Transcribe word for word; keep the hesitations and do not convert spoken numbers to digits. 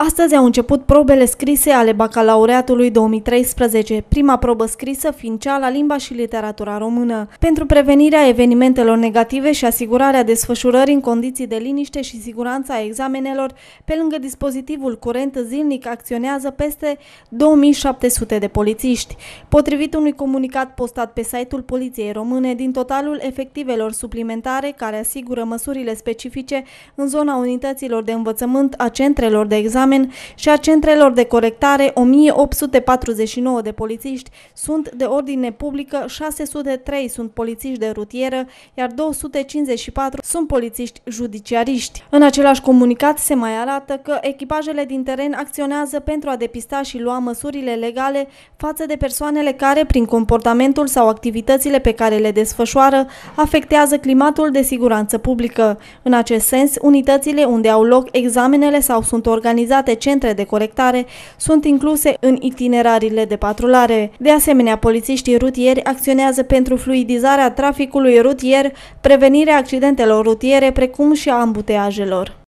Astăzi au început probele scrise ale bacalaureatului două mii treisprezece, prima probă scrisă fiind cea la limba și literatura română. Pentru prevenirea evenimentelor negative și asigurarea desfășurării în condiții de liniște și siguranță a examenelor, pe lângă dispozitivul curent, zilnic acționează peste două mii șapte sute de polițiști. Potrivit unui comunicat postat pe site-ul Poliției Române, din totalul efectivelor suplimentare care asigură măsurile specifice în zona unităților de învățământ, a centrelor de examen și a centrelor de corectare, o mie opt sute patruzeci și nouă de polițiști sunt de ordine publică, șase sute trei sunt polițiști de rutieră, iar două sute cincizeci și patru sunt polițiști judiciariști. În același comunicat se mai arată că echipajele din teren acționează pentru a depista și lua măsurile legale față de persoanele care, prin comportamentul sau activitățile pe care le desfășoară, afectează climatul de siguranță publică. În acest sens, unitățile unde au loc examenele sau sunt organizate centre de corectare sunt incluse în itinerariile de patrulare. De asemenea, polițiștii rutieri acționează pentru fluidizarea traficului rutier, prevenirea accidentelor rutiere, precum și a ambuteajelor.